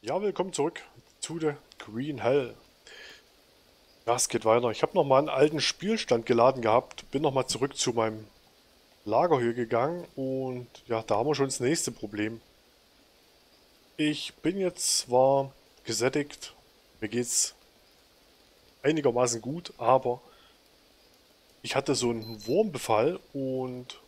Ja, willkommen zurück zu der Green Hell. Ja, es geht weiter. Ich habe nochmal einen alten Spielstand geladen gehabt, bin nochmal zurück zu meinem Lager hier gegangen und ja, da haben wir schon das nächste Problem. Ich bin jetzt zwar gesättigt, mir geht's einigermaßen gut, aber ich hatte so einen Wurmbefall und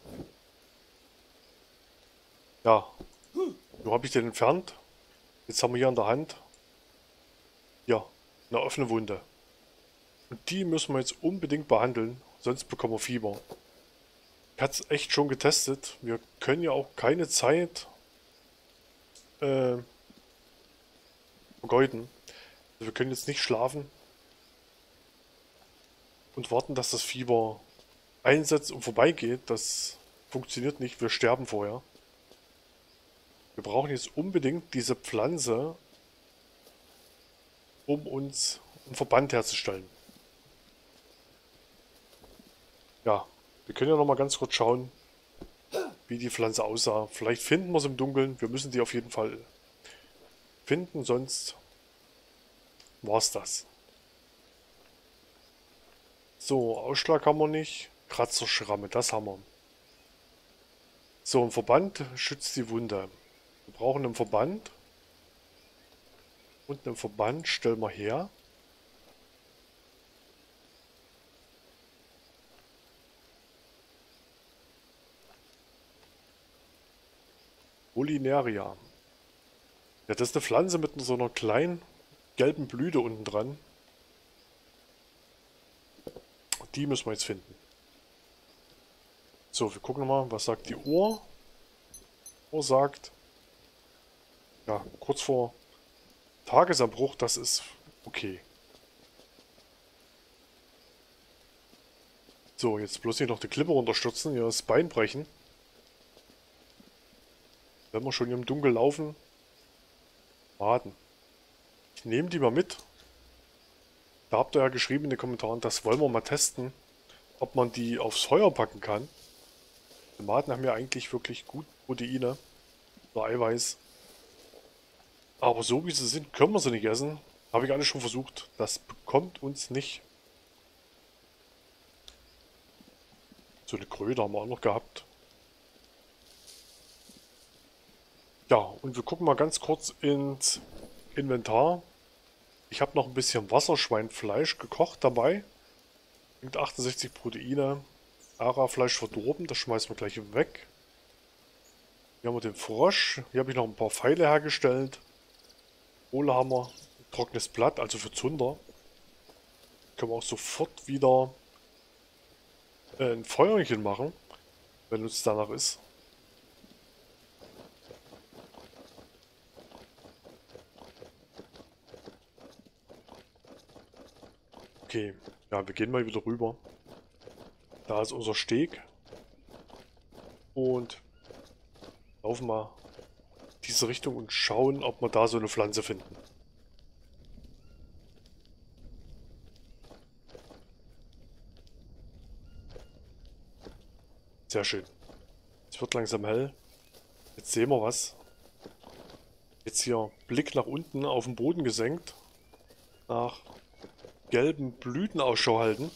ja, so habe ich den entfernt. Jetzt haben wir hier an der Hand, ja, eine offene Wunde. Und die müssen wir jetzt unbedingt behandeln, sonst bekommen wir Fieber. Ich hatte es echt schon getestet. Wir können ja auch keine Zeit äh, vergeuden. Also wir können jetzt nicht schlafen und warten, dass das Fieber einsetzt und vorbeigeht. Das funktioniert nicht. Wir sterben vorher. Wir brauchen jetzt unbedingt diese Pflanze, um uns einen Verband herzustellen. Ja, wir können ja noch mal ganz kurz schauen, wie die Pflanze aussah. Vielleicht finden wir es im Dunkeln. Wir müssen die auf jeden Fall finden, sonst war es das. So, Ausschlag haben wir nicht. Kratzerschramme, das haben wir. So, ein Verband schützt die Wunde. Wir brauchen einen Verband. Und einen Verband stellen wir her. Olineria. Ja, das ist eine Pflanze mit so einer kleinen gelben Blüte unten dran. Die müssen wir jetzt finden. So, wir gucken mal, was sagt die Uhr? Die Uhr sagt, ja, kurz vor Tagesanbruch, das ist okay. So, jetzt bloß nicht noch die Klippe runterstürzen, hier das Bein brechen. Wenn wir schon im Dunkeln laufen, warten. Ich nehme die mal mit. Da habt ihr ja geschrieben in den Kommentaren, das wollen wir mal testen, ob man die aufs Feuer packen kann. Tomaten haben ja eigentlich wirklich gut Proteine oder Eiweiß. Aber so wie sie sind, können wir sie nicht essen. Habe ich alles schon versucht. Das bekommt uns nicht. So eine Kröte haben wir auch noch gehabt. Ja, und wir gucken mal ganz kurz ins Inventar. Ich habe noch ein bisschen Wasserschweinfleisch gekocht dabei. Mit 68 Proteine. Ara-Fleisch verdorben, das schmeißen wir gleich weg. Hier haben wir den Frosch. Hier habe ich noch ein paar Pfeile hergestellt. Kohle haben wir. Trockenes Blatt, also für Zunder. Können wir auch sofort wieder ein Feuerchen machen, wenn uns danach ist. Okay, ja, wir gehen mal wieder rüber. Da ist unser Steg. Und laufen mal diese Richtung und schauen, ob wir da so eine Pflanze finden. Sehr schön. Es wird langsam hell. Jetzt sehen wir was. Jetzt hier Blick nach unten auf den Boden gesenkt. Nach gelben Blüten Ausschau halten.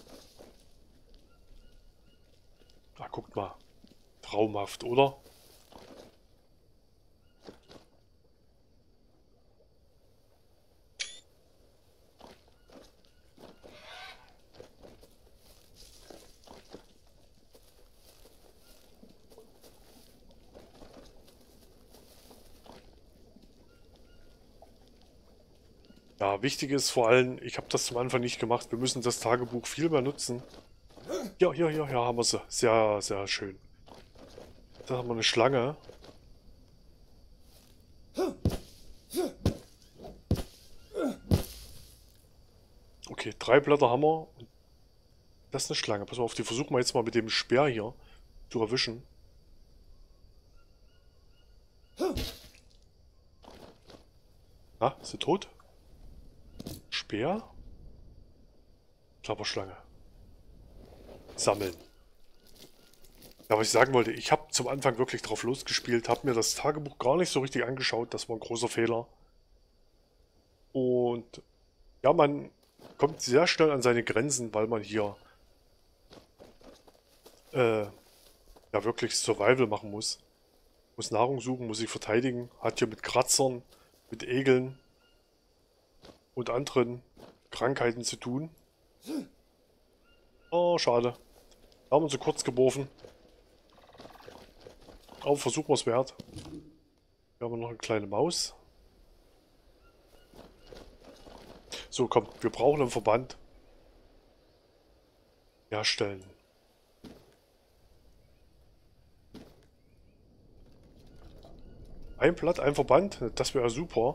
Ah, guckt mal. Traumhaft, oder? Ja, wichtig ist vor allem, ich habe das zum Anfang nicht gemacht, wir müssen das Tagebuch viel mehr nutzen. Ja, ja, ja, ja, haben wir sie. Sehr, sehr schön. Da haben wir eine Schlange. Okay, 3 Blätter haben wir. Das ist eine Schlange. Pass mal auf, die versuchen wir jetzt mal mit dem Speer hier zu erwischen. Na, ist sie tot? Speer? Klapperschlange. Sammeln. Ja, was ich sagen wollte, ich habe zum Anfang wirklich drauf losgespielt, habe mir das Tagebuch gar nicht so richtig angeschaut. Das war ein großer Fehler. Und ja, man kommt sehr schnell an seine Grenzen, weil man hier ja wirklich Survival machen muss. Muss Nahrung suchen, muss sich verteidigen, hat hier mit Kratzern, mit Egeln und anderen Krankheiten zu tun. Oh, schade. Da haben wir uns so kurz geworfen. Aber versuchen wir es wert. Hier haben wir noch eine kleine Maus. So, komm, wir brauchen einen Verband herstellen. Ein Blatt, ein Verband, das wäre super.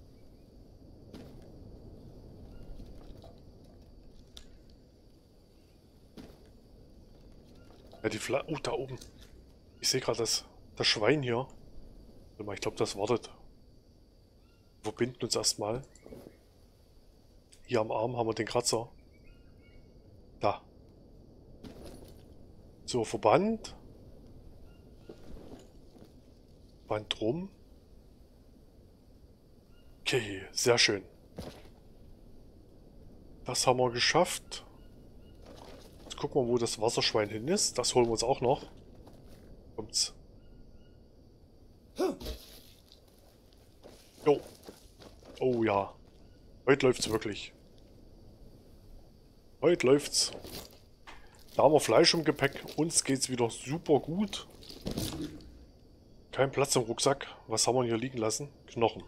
Ja, die Fla... Oh, da oben. Ich sehe gerade das Schwein hier. Warte mal, ich glaube, das wartet. Wir verbinden uns erstmal. Hier am Arm haben wir den Kratzer. Da. So, Verband. Band drum. Okay, sehr schön. Das haben wir geschafft. Jetzt gucken wir, wo das Wasserschwein hin ist. Das holen wir uns auch noch. Kommt's. Jo. Oh ja. Heute läuft's wirklich. Heute läuft's. Da haben wir Fleisch im Gepäck. Uns geht's wieder super gut. Kein Platz im Rucksack. Was haben wir hier liegen lassen? Knochen.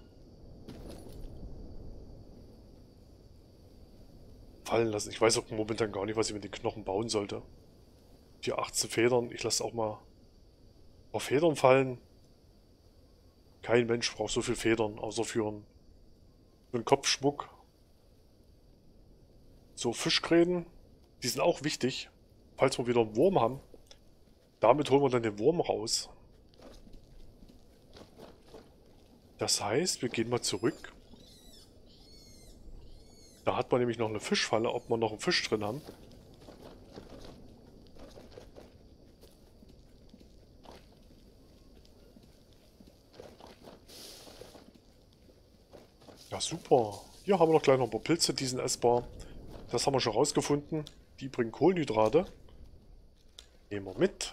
Fallen lassen. Ich weiß auch momentan gar nicht, was ich mit den Knochen bauen sollte. Hier 18 Federn. Ich lasse auch mal auf Federn fallen. Kein Mensch braucht so viel Federn, außer für einen Kopfschmuck. So, Fischgräten. Die sind auch wichtig. Falls wir wieder einen Wurm haben. Damit holen wir dann den Wurm raus. Das heißt, wir gehen mal zurück. Da hat man nämlich noch eine Fischfalle, ob wir noch einen Fisch drin haben. Ja, super. Hier haben wir noch gleich noch ein paar Pilze, die sind essbar. Das haben wir schon rausgefunden. Die bringen Kohlenhydrate. Nehmen wir mit.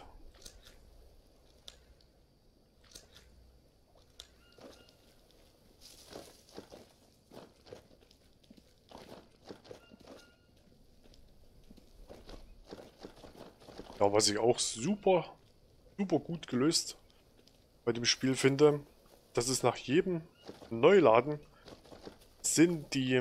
Ja, was ich auch super gut gelöst bei dem Spiel finde, dass es nach jedem Neuladen sind die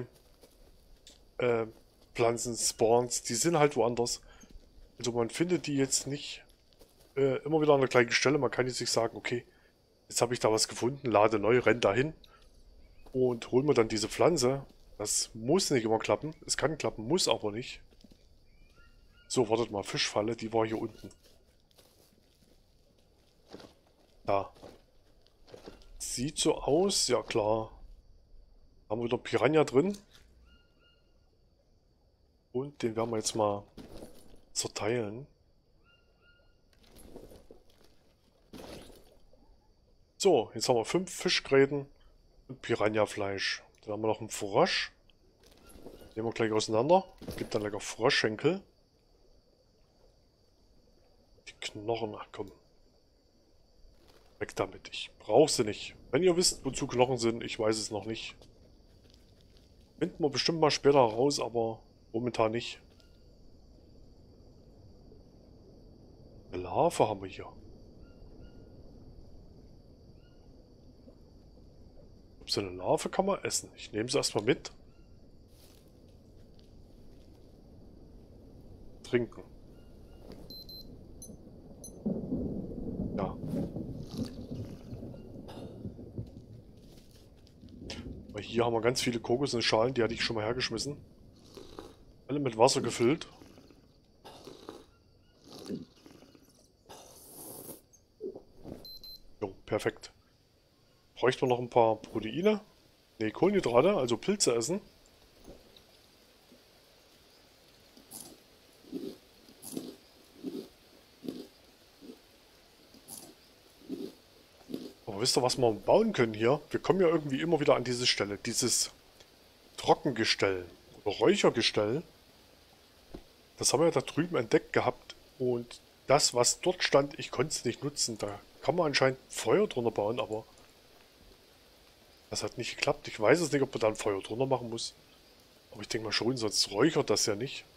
Pflanzen-Spawns, die sind halt woanders. Also man findet die jetzt nicht immer wieder an der gleichen Stelle. Man kann jetzt nicht sagen, okay, jetzt habe ich da was gefunden, lade neu, renn dahin und hol mir dann diese Pflanze. Das muss nicht immer klappen. Es kann klappen, muss aber nicht. So, wartet mal, Fischfalle, die war hier unten. Da. Sieht so aus, ja klar. Haben wir wieder Piranha drin. Und den werden wir jetzt mal zerteilen. So, jetzt haben wir 5 Fischgräten und Piranha-Fleisch. Dann haben wir noch einen Frosch. Nehmen wir gleich auseinander. Gibt dann lecker Froschschenkel. Die Knochen, ach komm. Weg damit, ich brauche sie nicht. Wenn ihr wisst, wozu Knochen sind, ich weiß es noch nicht. Finden wir bestimmt mal später raus, aber momentan nicht. Eine Larve haben wir hier. So eine Larve kann man essen. Ich nehme sie erstmal mit. Trinken. Ja. Aber hier haben wir ganz viele Kokos in Schalen, die hatte ich schon mal hergeschmissen. Alle mit Wasser gefüllt. Jo, perfekt. Bräuchten wir noch ein paar Proteine? Ne, Kohlenhydrate, also Pilze essen. Aber wisst ihr, was wir bauen können hier? Wir kommen ja irgendwie immer wieder an diese Stelle. Dieses Trockengestell oder Räuchergestell. Das haben wir ja da drüben entdeckt gehabt. Und das, was dort stand, ich konnte es nicht nutzen. Da kann man anscheinend Feuer drunter bauen, aber das hat nicht geklappt. Ich weiß es nicht, ob man da ein Feuer drunter machen muss. Aber ich denke mal schon, sonst räuchert das ja nicht.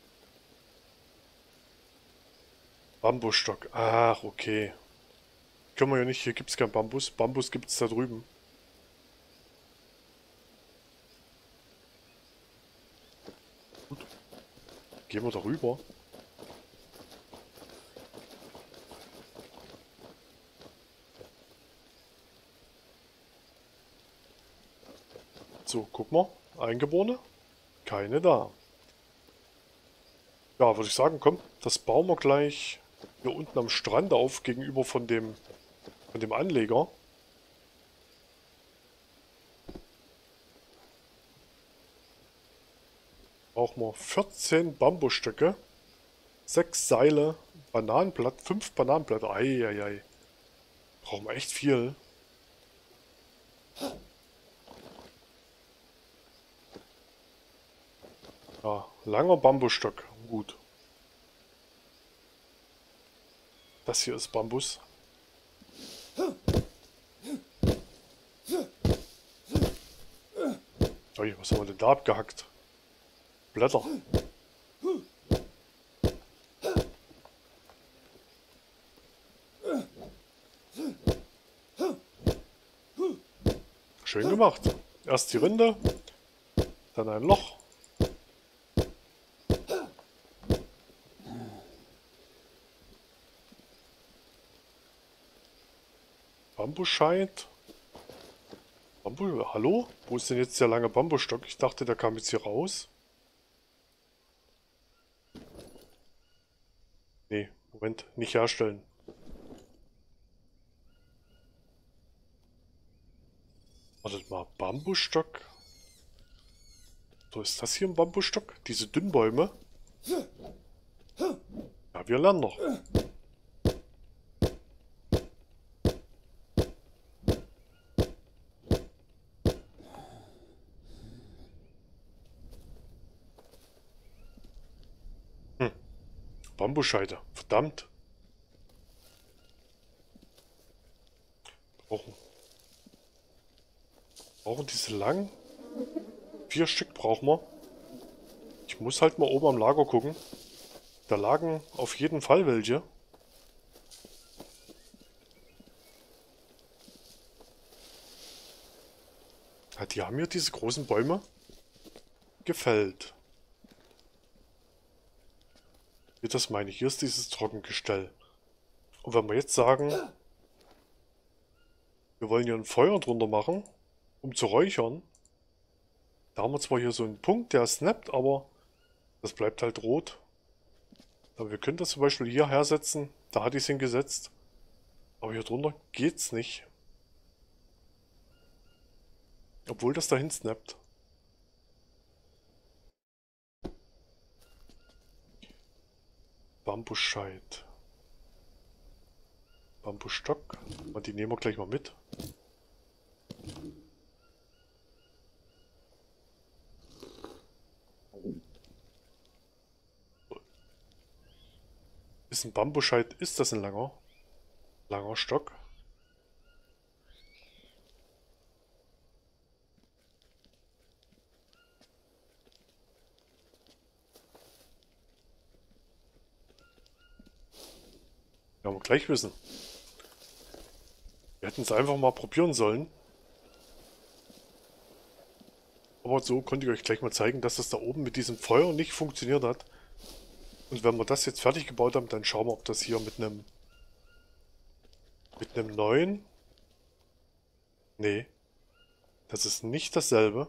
Bambusstock. Ach, okay. Können wir ja nicht. Hier gibt es kein Bambus. Bambus gibt es da drüben. Gut. Gehen wir da rüber. So, guck mal. Eingeborene? Keine da. Ja, würde ich sagen, komm, das bauen wir gleich hier unten am Strand auf, gegenüber von dem Anleger. Brauchen wir 14 Bambusstöcke, 6 Seile, Bananenblatt, 5 Bananenblätter. Eieiei. Brauchen wir echt viel. Ja, langer Bambusstock. Gut. Das hier ist Bambus. Ui, was haben wir denn da abgehackt? Blätter. Schön gemacht. Erst die Rinde, dann ein Loch. Bambusscheit. Hallo? Wo ist denn jetzt der lange Bambusstock? Ich dachte, der kam jetzt hier raus. Nee, Moment, nicht herstellen. Wartet mal, Bambusstock. So, ist das hier ein Bambusstock? Diese Dünnbäume? Ja, wir lernen noch. Bambusscheite. Verdammt. Brauchen diese lang? 4 Stück brauchen wir. Ich muss halt mal oben am Lager gucken. Da lagen auf jeden Fall welche. Ja, die haben hier diese großen Bäume gefällt. Hier, das meine ich. Hier ist dieses Trockengestell. Und wenn wir jetzt sagen, wir wollen hier ein Feuer drunter machen, um zu räuchern. Da haben wir zwar hier so einen Punkt, der snappt, aber das bleibt halt rot. Aber wir können das zum Beispiel hier hersetzen. Da hatte ich es hingesetzt. Aber hier drunter geht's nicht. Obwohl das dahin snappt. Bambusscheit. Bambusstock. Und die nehmen wir gleich mal mit. Ist ein Bambusscheit, ist das ein langer Stock? Ja, wir gleich wissen. Wir hätten es einfach mal probieren sollen. Aber so konnte ich euch gleich mal zeigen, dass das da oben mit diesem Feuer nicht funktioniert hat. Und wenn wir das jetzt fertig gebaut haben, dann schauen wir, ob das hier mit einem neuen... Nee, das ist nicht dasselbe.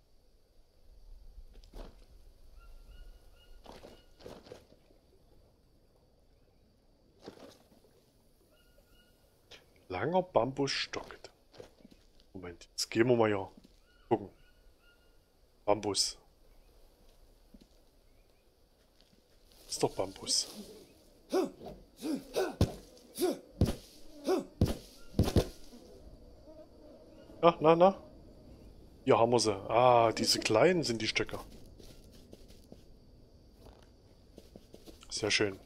Langer Bambusstock. Moment, jetzt gehen wir mal hier gucken. Bambus. Ist doch Bambus. Na. Hier haben wir sie. Ah, diese kleinen sind die Stöcke. Sehr schön.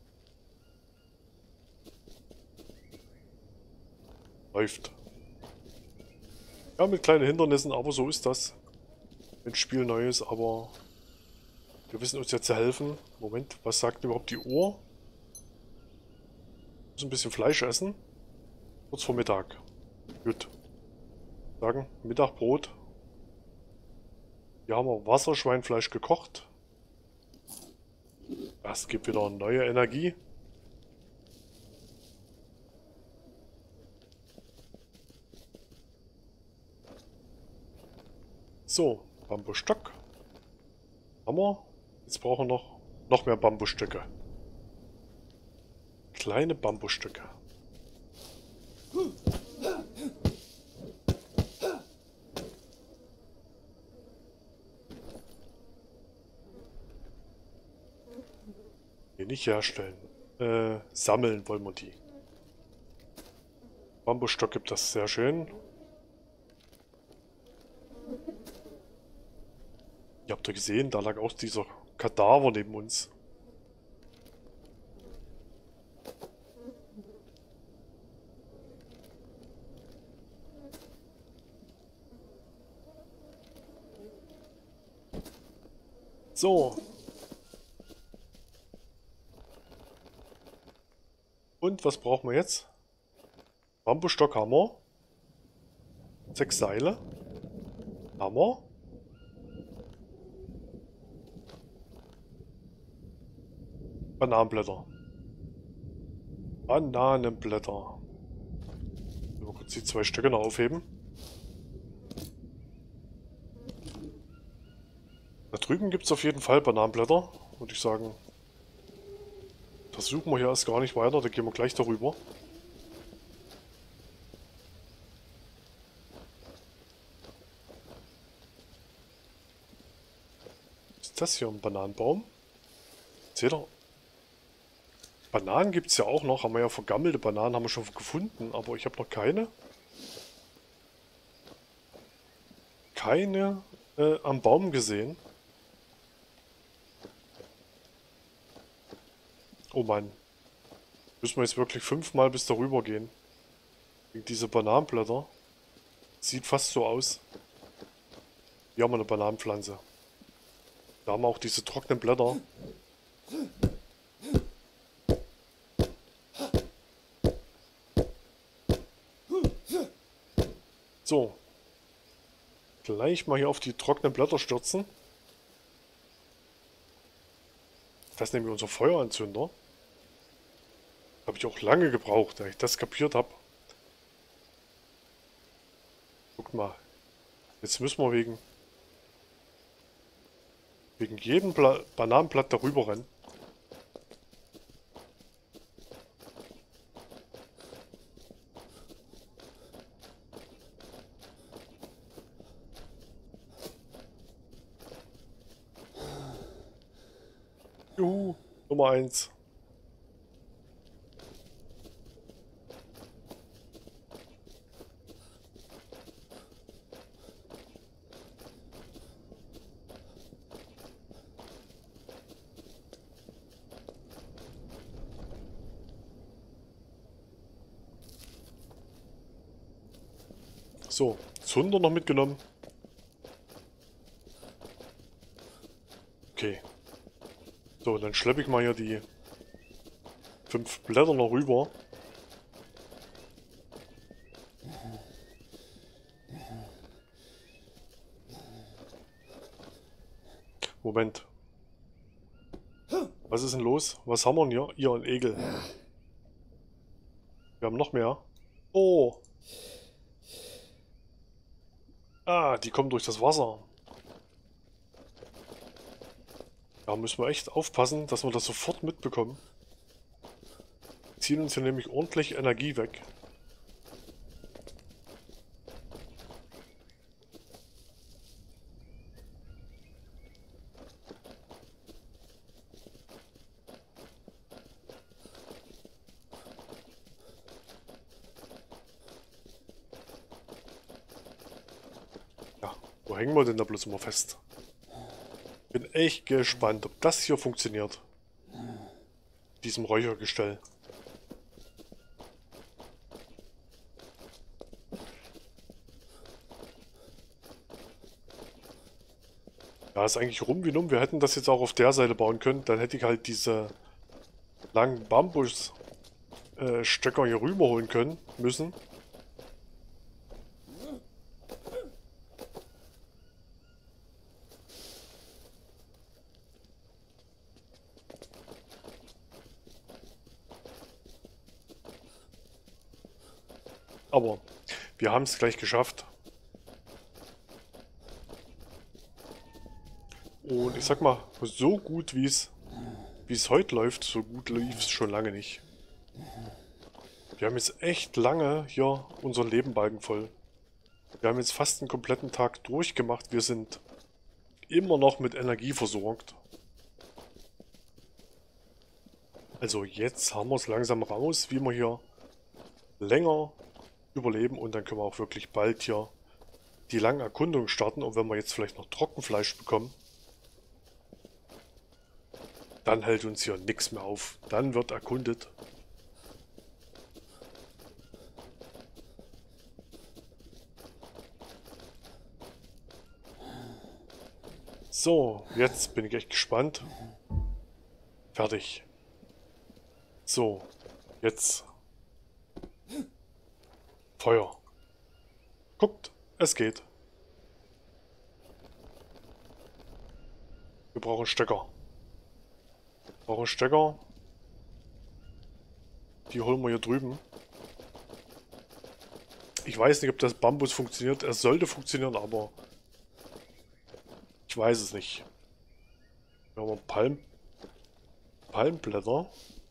Läuft. Ja, mit kleinen Hindernissen, aber so ist das. Ein Spiel Neues, aber wir wissen uns ja zu helfen. Moment, was sagt überhaupt die Uhr? Ich muss ein bisschen Fleisch essen. Kurz vor Mittag. Gut. Sagen, Mittagbrot. Hier haben wir Wasserschweinfleisch gekocht. Das gibt wieder neue Energie. So, Bambusstock. Haben wir. Jetzt brauchen wir noch mehr Bambusstöcke. Kleine Bambusstöcke. Hier nicht herstellen. Sammeln wollen wir die. Bambusstock gibt das sehr schön. Ihr habt ja gesehen, da lag auch dieser Kadaver neben uns. So. Und was brauchen wir jetzt? Bambusstock haben wir. 6 Seile. Haben wir. Bananenblätter. Bananenblätter. Mal kurz die 2 Stöcke noch aufheben. Da drüben gibt es auf jeden Fall Bananenblätter. Würde ich sagen, versuchen wir hier erst gar nicht weiter. Da gehen wir gleich darüber. Ist das hier ein Bananenbaum? Seht ihr? Bananen gibt es ja auch noch. Haben wir ja vergammelte Bananen, haben wir schon gefunden. Aber ich habe noch keine. Keine am Baum gesehen. Oh Mann. Müssen wir jetzt wirklich 5-mal bis darüber gehen. Wegen diese Bananenblätter. Sieht fast so aus. Hier haben wir eine Bananenpflanze. Da haben wir auch diese trockenen Blätter. So. Gleich mal hier auf die trockenen Blätter stürzen. Das nehmen wir unser Feueranzünder. Habe ich auch lange gebraucht, da ich das kapiert habe. Guckt mal. Jetzt müssen wir wegen jedem Bananenblatt darüber rennen. Juhu, Nummer 1. So, Zunder noch mitgenommen. Okay. So, dann schleppe ich mal hier die 5 Blätter noch rüber. Moment. Was ist denn los? Was haben wir denn hier? Hier, ein Egel. Wir haben noch mehr. Oh. Ah, die kommen durch das Wasser. Da müssen wir echt aufpassen, dass wir das sofort mitbekommen. Die ziehen uns hier nämlich ordentlich Energie weg. Ja, Wo hängen wir denn da bloß immer fest? Bin echt gespannt, ob das hier funktioniert. Diesem Räuchergestell. Ja, ist eigentlich rum wie numm. Wir hätten das jetzt auch auf der Seite bauen können. Dann hätte ich halt diese langen Bambusstöcker hier rüber holen können müssen. Aber wir haben es gleich geschafft. Und ich sag mal, so gut wie es heute läuft, so gut lief es schon lange nicht. Wir haben jetzt echt lange hier unseren Lebenbalken voll. Wir haben jetzt fast einen kompletten Tag durchgemacht. Wir sind immer noch mit Energie versorgt. Also jetzt haben wir es langsam raus, wie wir hier länger überleben. Und dann können wir auch wirklich bald hier die langen Erkundungen starten. Und wenn wir jetzt vielleicht noch Trockenfleisch bekommen, dann hält uns hier nichts mehr auf. Dann wird erkundet. So, jetzt bin ich echt gespannt. Fertig. So, jetzt Feuer. Guckt, es geht. Wir brauchen Stecker. Wir brauchen Stecker. Die holen wir hier drüben. Ich weiß nicht, ob das Bambus funktioniert. Es sollte funktionieren, aber ich weiß es nicht. Wir haben Palmblätter.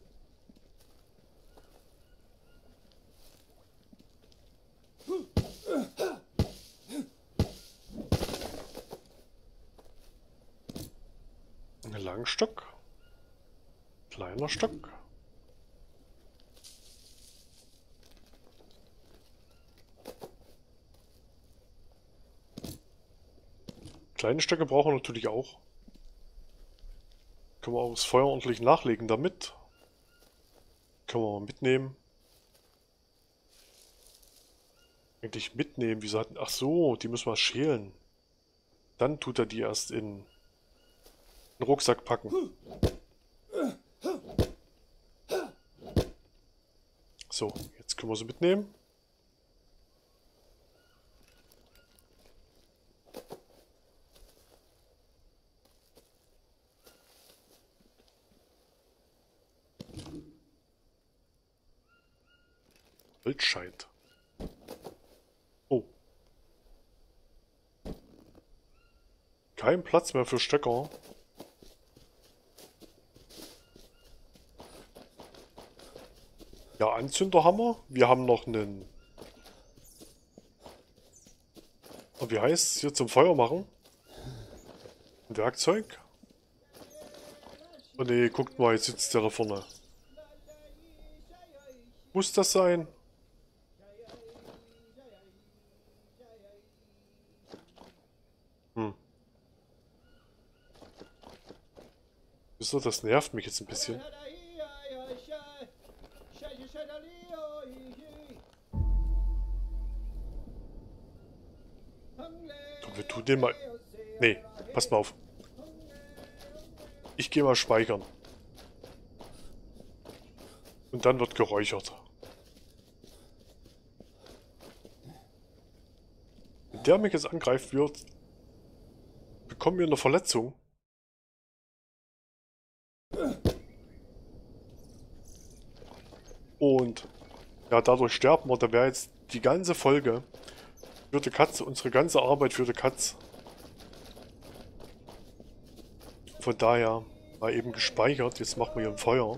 Ein Langstock. Kleiner Stock. Kleine Stöcke brauchen wir natürlich auch. Können wir auch das Feuer ordentlich nachlegen damit. Können wir mal mitnehmen. Eigentlich mitnehmen. Wieso hatten... Ach so, die müssen wir schälen. Dann tut er die erst in den Rucksack packen. So, jetzt können wir sie mitnehmen. Holzscheit. Oh. Kein Platz mehr für Stecker. Ja, Anzünder haben wir. Wir haben noch einen... Wie heißt es hier zum Feuer machen? Ein Werkzeug. Oh ne, guckt mal, jetzt sitzt der da vorne. Muss das sein? Hm. Wisst ihr, das nervt mich jetzt ein bisschen. Komm, wir tun den mal... Nee, passt mal auf. Ich gehe mal speichern. Und dann wird geräuchert. Wenn der mich jetzt angreift wird, bekommen wir eine Verletzung. Und ja, dadurch sterben wir. Da wäre jetzt die ganze Folge für die Katze, unsere ganze Arbeit für die Katze. Von daher mal eben gespeichert. Jetzt machen wir hier ein Feuer.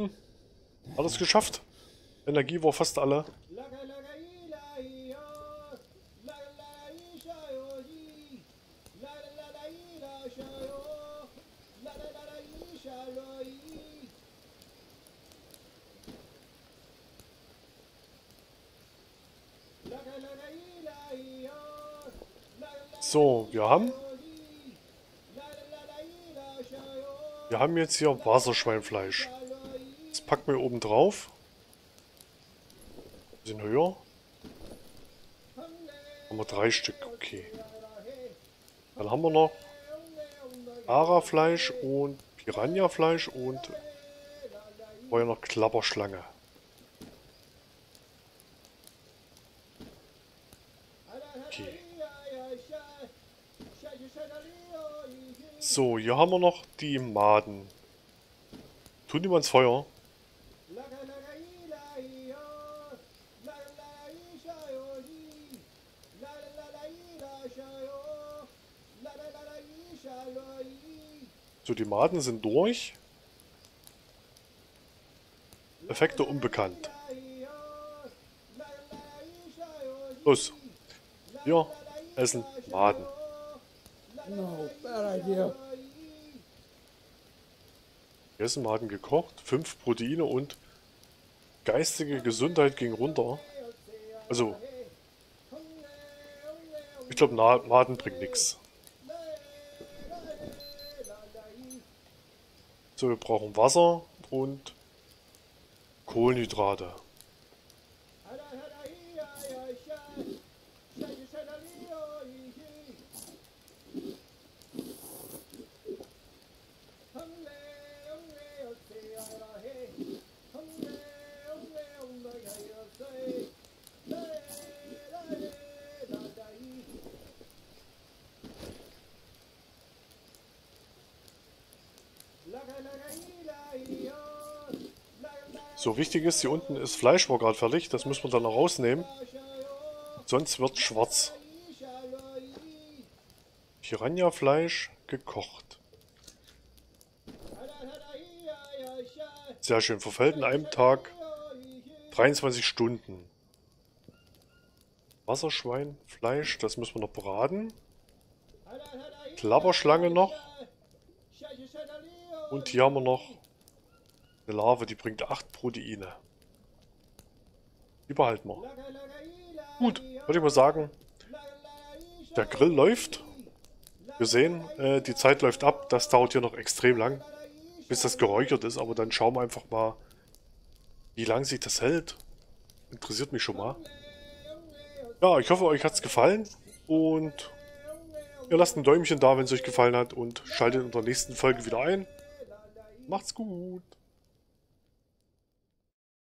Alles geschafft. Energie war fast alle. So, wir haben jetzt hier Wasserschweinfleisch. Das packen wir oben drauf. Ein bisschen höher. Haben wir 3 Stück, okay. Dann haben wir noch Ara-Fleisch und Piranha-Fleisch und vorher noch Klapperschlange. Okay. So, hier haben wir noch die Maden. Tun die mal ins Feuer. So, die Maden sind durch. Effekte unbekannt. Los. Wir essen Maden. No, bad idea. Essen Maden gekocht. 5 Proteine und geistige Gesundheit ging runter. Also, ich glaube, Maden bringt nichts. So, wir brauchen Wasser und Kohlenhydrate. So, wichtig ist, hier unten ist Fleisch, war gerade fertig. Das müssen wir dann noch rausnehmen. Sonst wird schwarz. Piranha-Fleisch gekocht. Sehr schön. Verfällt in einem Tag 23 Stunden. Wasserschweinfleisch, das müssen wir noch braten. Klapperschlange noch. Und hier haben wir noch eine Larve, die bringt 8 Proteine. Die behalten wir. Gut, würde ich mal sagen, der Grill läuft. Wir sehen, die Zeit läuft ab. Das dauert hier noch extrem lang, bis das geräuchert ist. Aber dann schauen wir einfach mal, wie lange sich das hält. Interessiert mich schon mal. Ja, ich hoffe, euch hat es gefallen. Und ihr lasst ein Däumchen da, wenn es euch gefallen hat. Und schaltet in der nächsten Folge wieder ein. Macht's gut.